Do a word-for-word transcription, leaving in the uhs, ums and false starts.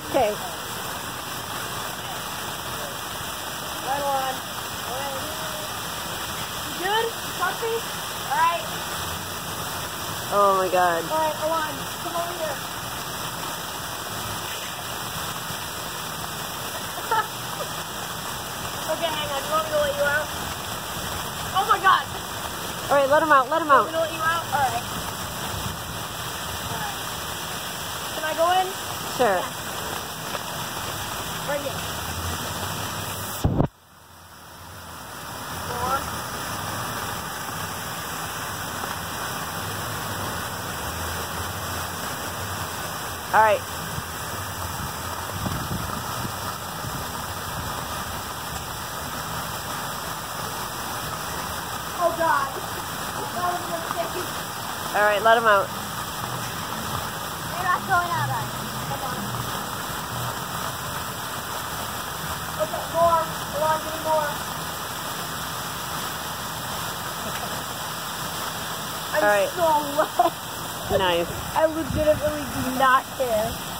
Okay. Right on. Alright. You good? You comfy? Alright. Oh my god. Alright, Alon, come over here. Okay, hang on. You want me to let you out? Oh my god. Alright, let him out, let him You want out. me to let you out? Alright. Alright. Can I go in? Sure. Yeah. Right here. Four. Alright. Oh god. That was a mistake. Alright, let him out. You're not going out, right? Come on. Okay, more. Come on, give me more. I'm All right. so wet. Nice. I legitimately do not care.